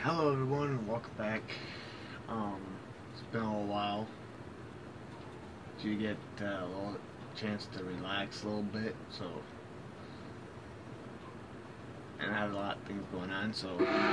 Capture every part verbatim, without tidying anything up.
Hello everyone and welcome back. Um, it's been a little while. Did you get uh, a little chance to relax a little bit? So, and I had a lot of things going on. So,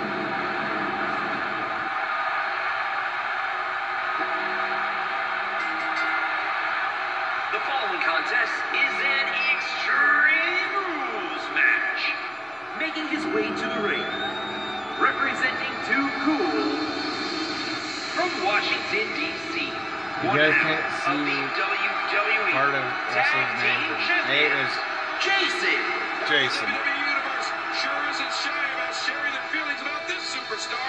the following contest is an Extreme Rules match. Making his way to the ring, representing Too Cool from Washington, D C you guys can't see part of wrestling's name. His name is Jason. Jason. W W E Universe sure isn't shy about sharing their feelings about this superstar.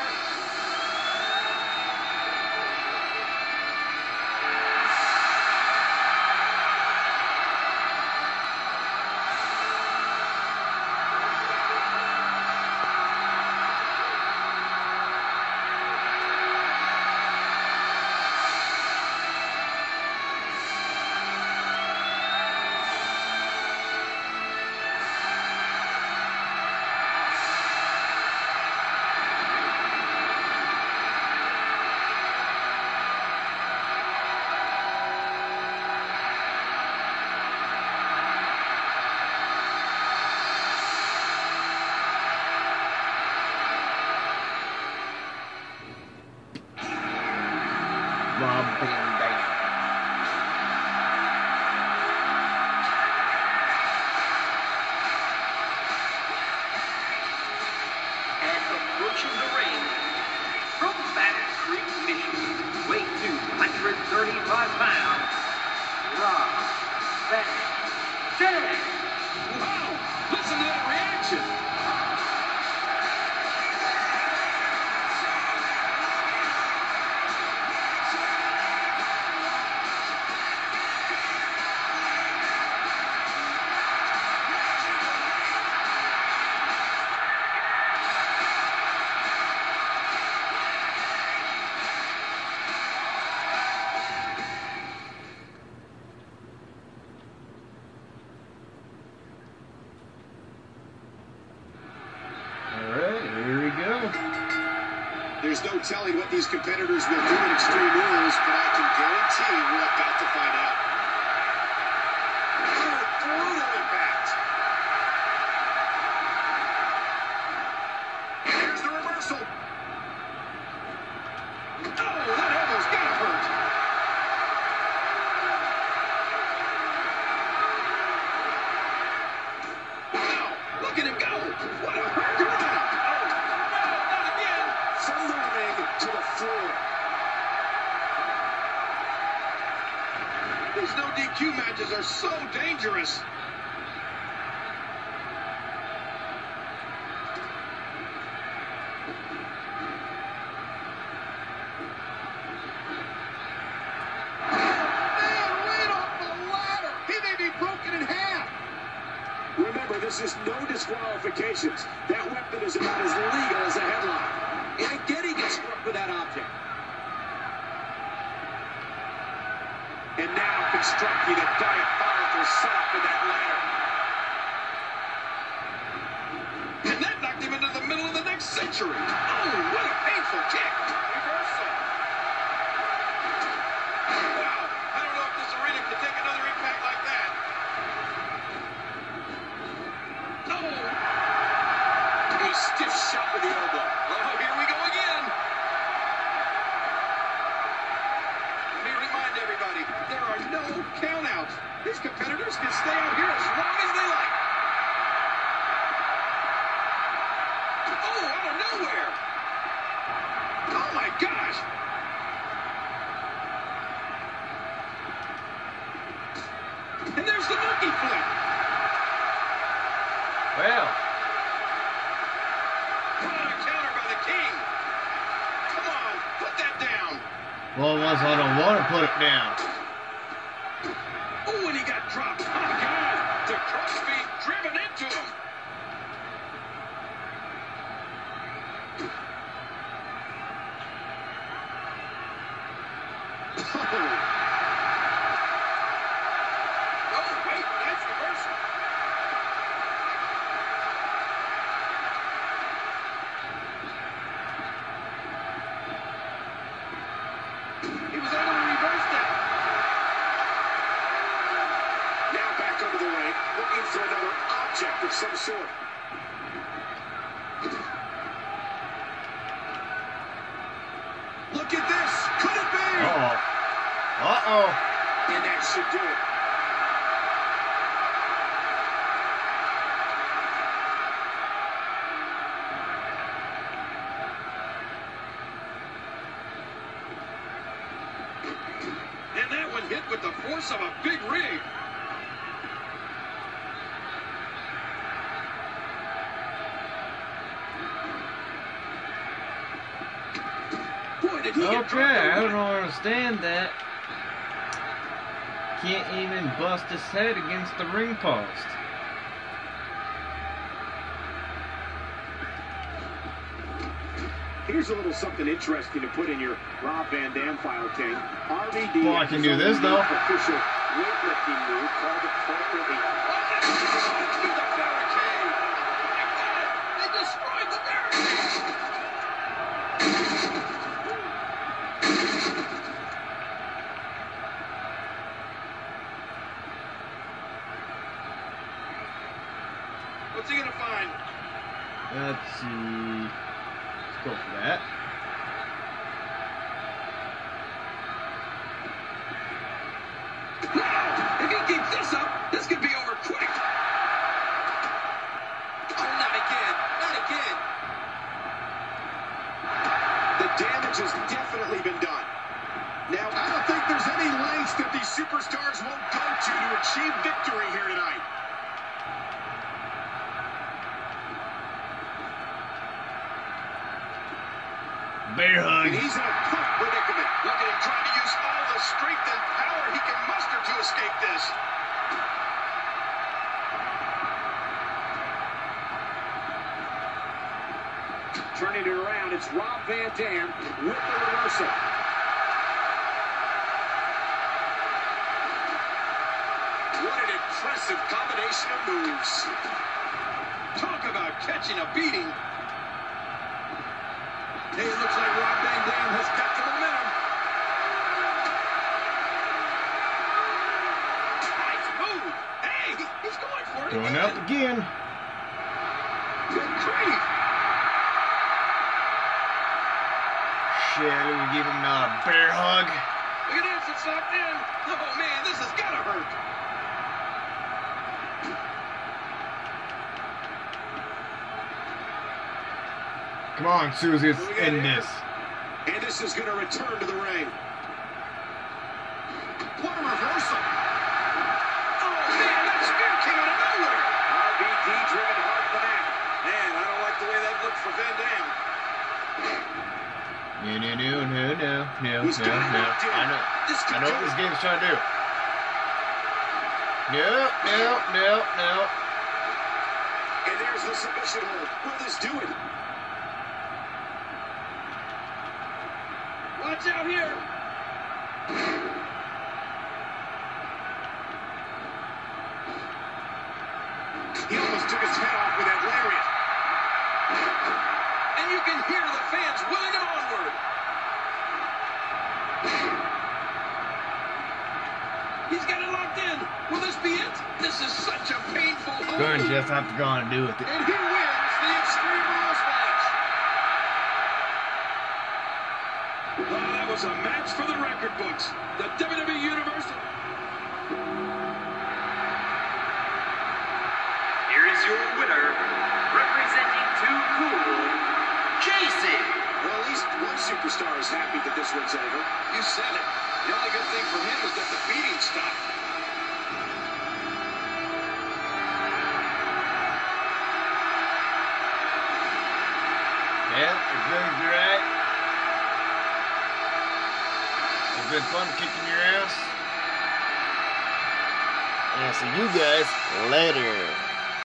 Rob Van Dam. And approaching the ring from Battle Creek, Michigan, weight two hundred thirty-five pounds, Rob Van Dam. Wow! Listen to that reaction. There's no telling what these competitors will do in Extreme Rules, but I can guarantee we're about to find out. Oh, brutal impact. Here's the reversal. Oh, that elbow's gotta hurt. Wow, look at him go. What a hurt ground. From the ring to the floor. These no D Q matches are so dangerous. Man, right off the ladder. He may be broken in half. Remember, this is no disqualifications. That weapon is about as legal as a headlock. And again, he gets struck with that object. And now constructing a diabolical setup with that ladder. And that knocked him into the middle of the next century. Oh, what a painful kick. Reversal. Wow, I don't know if this arena can take another impact like that. No. A stiff shot with the elbow. Oh, here we go again. Let me remind everybody, there are no countouts. These competitors can stay out here as long as they like. Oh, out of nowhere. Oh, my gosh. And there's the monkey flip. Well. Well, once I don't want to put it down. Oh, and he got dropped. Oh, my God. The crossbeam driven into him. Oh, wait. Nice reversal. some sort. Look at this. Could it be? Uh-oh. Uh-oh. And that should do it. And that one hit with the force of a big rig. Boy, did he get Okay, I don't understand that. Can't even bust his head against the ring post. Here's a little something interesting to put in your Rob Van Dam file, King. R V D. Well, I can do this, though. Official weightlifting move called appropriately. To the barricade. They destroyed the barricade. What's he gonna find? Let's see. Go for that. Wow! If he keeps this up, this could be over quick. Oh, not again. Not again. The damage has definitely been done. Now, I don't think there's any lengths that these superstars won't go to to achieve victory here tonight. Bear hug. And he's in a tough predicament. Look at him trying to use all the strength and power he can muster to escape this. Turning it around, it's Rob Van Dam with the reversal. What an impressive combination of moves. Talk about catching a beating. Hey, it looks like Rob Van Dam has got the momentum. Nice move. Hey, he's going for it. Going up again. Good grief. Shit, we give him a bear hug. Look at this, it's locked in. Oh, man, this has got to hurt. Come on, Susie, let's end this. And this is going to return to the ring. What a reversal. Oh, man, that spear came out of nowhere. R V D driven hard to the mat. Man, I don't like the way that looked for Van Dam. No, no, no, no, no, no, He's no, got it no. locked in. I know, This I could know do what this it. game's trying to do. No, no, no, no. And there's the submission hold. Will this do it? Watch out here. He almost took his head off with that lariat. And you can hear the fans willing him onward. He's got it locked in. Will this be it? This is such a painful hold. Go ahead, Jeff, have to go on and do with it. And he wins the Extreme Rules match. Well, that was a match for the record books. The W W E Universe. Here is your winner, representing Too Cool, Jason. Well, at least one superstar is happy that this one's over. You said it. The only good thing for him is that the beating stopped. Yeah, it's been great. It's been fun kicking your ass. And I'll see you guys later.